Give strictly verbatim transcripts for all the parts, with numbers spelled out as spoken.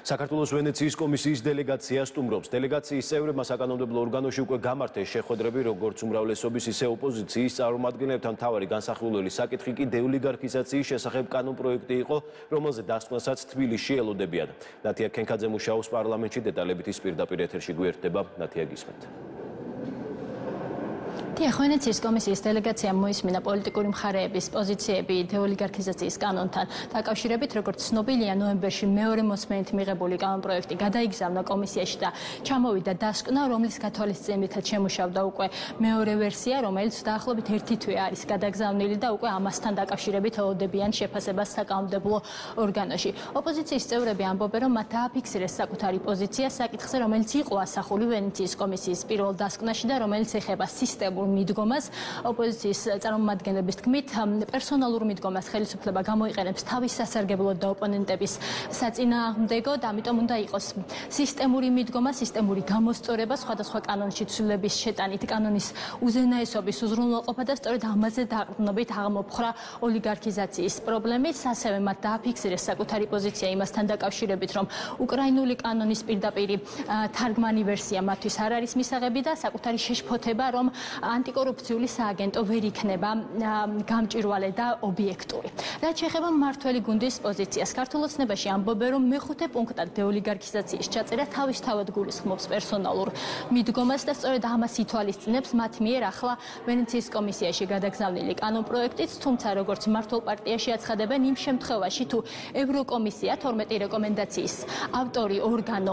საქართველოს ვენეციის კომისიის დელეგაცია სტუმრობს. დელეგაციის წევრებმა საკანონმდებლო ორგანოში უკვე გამართეს შეხვედრები, როგორც უმრავლესობის, ისე ოპოზიციის წარმომადგენლებთან. მთავარი განსახილველი საკითხი კი დეოლიგარქიზაციის შესახებ კანონპროექტი იყო, რომელზე დასკვნასაც თბილისში ელოდებიან. ნათია ქენქაძე მუშაობს პარლამენტში, დეტალებით ის პირდაპირ ეთერში გვერდება. ნათია, გისმენთ. ვენეციის კომისიის დელეგაციამ მოისმინა პოლიტიკური მხარეების პოზიციები დეოლიგარქიზაციის კანონთან დაკავშირებით, როგორც ცნობილია, ნოემბერში მეორე მოსმენით მიღებული კანონპროექტი გადაიგზავნა კომისიაში და ჩამოვიდა დასკვნა, რომლის გათვალისწინებითაც შემუშავდა უკვე მეორე ვერსია, რომელიც დაახლოებით ერთი თვე არის გადაგზავნილი და უკვე ამასთან დაკავშირებით ელოდებიან შეფასებას საკანონმდებლო ორგანოში. ოპოზიციის წევრები ამბობენ, რომ მათ დააფიქსირეს საკუთარი პოზიცია საკითხზე, რომელიც იყო ასახული ვენეციის კომისიის პირველ დასკვნაში და რომელიც ეხება სისტემურ მიდგომას. ოპოზიციის წარმომადგენლების თქმით, პერსონალურ მიდგომას ხელისუფლება გამოიყენებს თავის სასარგებლოდ და ოპონენტების საწინააღმდეგოდ, ამიტომ უნდა იყოს სისტემური მიდგომა, სისტემური გამოსწორება, სხვადასხვა კანონში ცვლილების შეტანით, კანონის უზენაესობის უზრუნველყოფა და სწორედ ამაზე დაყრდნობით აღმოფხრა ოლიგარქიზაციის პრობლემის. ასევე მათ დააფიქსირეს საკუთარი პოზიცია იმასთან დაკავშირებით, რომ უკრაინული კანონის პირდაპირი თარგმანი ვერსია მათთვის არ არის მისაღები და საკუთარი შეშფოთება, რომ ანტიკორუფციული სააგენტო ვერ იქნება გამჭვირვალე და ობიექტური. რაც შეეხება მმართველი გუნდის პოზიციას, ქართულ ოცნებაში ამბობენ, რომ მეხუთე პუნქტად დეოლიგარქიზაციის ჩაწერა თავისთავად გულისხმობს პერსონალურ მიდგომას და სწორედ ამას ითვალისწინებს მათ მიერ ახლა ვენეციის კომისიაში გადაგზავნილი კანონპროექტიც, თუმცა როგორც მმართველ პარტიაში აცხადებენ, იმ შემთხვევაში თუ ევროკომისია თორმეტი რეკომენდაციის ავტორი ორგანო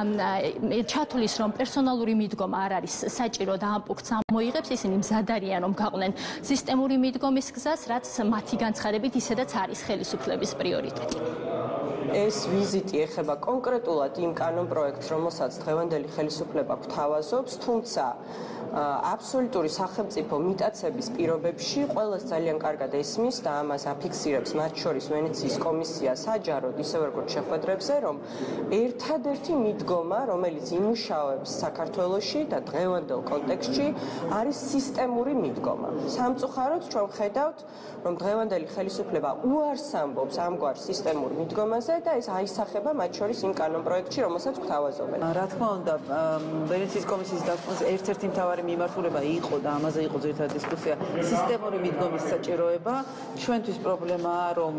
ჩათვლის, რომ პერსონალური მიდგომა არ არის საჭირო და ამ პუნქტს მოიღებს, ისინი მზად არიან, რომ გაყვნენ სისტემური მიდგომის გზას, რაც მათი განცხადებით ისედაც არის ხელისუფლების პრიორიტეტი. ეს ვიზიტი ეხება კონკრეტულად იმ კანონპროექტს, რომელსაც დღევანდელი ხელისუფლება გვთავაზობს, თუმცა აბსოლუტური სახელმწიფო მიტაცების პირობებში ყველას ძალიან კარგად ესმის და ამას აფიქსირებს მათ შორის ვენეციის კომისია საჯაროდ, ისევე როგორც შეხვედრებზე, რომ ერთადერთი მიდგომა, რომელიც იმუშავებს საქართველოში და დღევანდელ კონტექსტში, არის სისტემური მიდგომა. სამწუხაროდ ჩვენ ვხედავთ, რომ დღევანდელი ხელისუფლება უარს ამბობს ამგვარ სისტემურ მიდგომაზე და ეს აისახება მათ შორის იმ კანონპროექტში, რომელსაც გვთავაზობენ. რა თქმა უნდა, ვენეციის კომისიის დასკვნის ერთ-ერთი მთავარი მიმართულება იყო და ამაზე იყო ძირითადი დისკუსია სისტემური მიდგომის საჭიროება. ჩვენთვის პრობლემაა, რომ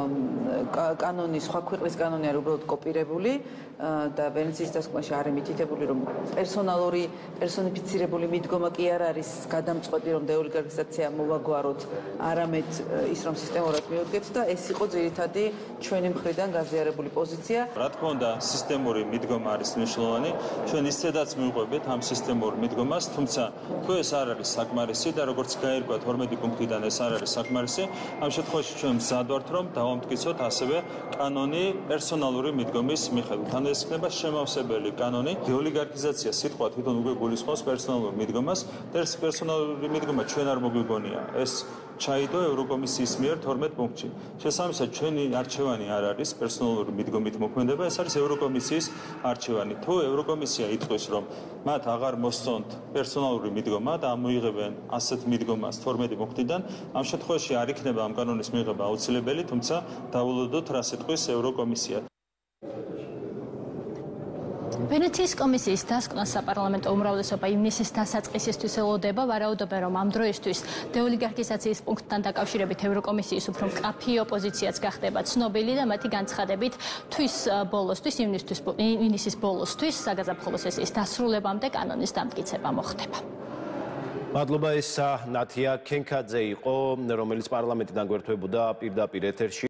კანონი, სხვა ქვეყნის კანონი არის უბრალოდ კოპირებული და ვენეციის დასკვნაში არის მითითებული, რომ პერსონალური, პერსონიფიცირებული მიდგომა კი არ არის გადამწყვეტი, რომ დეოლიგარქიზაცია მოვაგვაროთ, არამედ ის, რომ სისტემურად მივდგეთ და ეს იყო ძირითადი ჩვენი მხრიდან გაზიარებული პოზიცია. რა თქმა უნდა, სისტემური მიდგომა არის მნიშვნელოვანი. ჩვენ ისედაც მივყვებით ამ სისტემურ მიდგომას, თუმცა თუ ეს არ არის საკმარისი და როგორც გაირკვა თორმეტი პუნქტიდან ეს არ არის საკმარისი, ამ შემთხვევაში ჩვენ მზად ვართ, რომ დავამტკიცოთ ასევე კანონი პერსონალური მიდგომის მიხედვით. ან ეს იქნება შემავსებელი კანონი. დეოლიგარქიზაცია სიტყვა თვითონ უკვე გულისხმობს პერსონალურ მიდგომას და ეს პერსონალური მიდგომა ჩვენ არ მოგვიგონია. ეს ჩაიდო ევროკომისიის მიერ თორმეტ პუნქტში. შესაბამისად, ჩვენი არჩევანი არ არის პერსონალური მიდგომით მოქმედება, ეს არის ევროკომისიის არჩევანი. თუ ევროკომისია იტყვის, რომ მათ აღარ მოსწონთ პერსონალური მიდგომა და ამოიღებენ ასეთ მიდგომას თორმეტი პუნქტიდან, ამ შემთხვევაში არ იქნება ამ კანონის მიღება აუცილებელი, თუმცა დავულოდოთ, რას იტყვის ევროკომისია. ვენეციის კომისიის დასკვნას საპარლამენტო უმრავლესობა ივნისის დასაწყისისთვის ელოდება. ვარაუდობენ, რომ ამ დროისთვის დეოლიგარქიზაციის პუნქტთან დაკავშირებით ევროკომისიის უფრო მკაფი ოპოზიციაც გახდება ცნობილი და მათი განცხადებით თვის ბოლოსთვის, ივნისის ბოლოსთვის საგაზაფხულო სესიის დასრულებამდე კანონის დამტკიცება მოხდება. მადლობა, ეს ნათია ქენქაძე იყო, რომელიც პარლამენტიდან გვერდებოდა პირდაპირ ეთერში.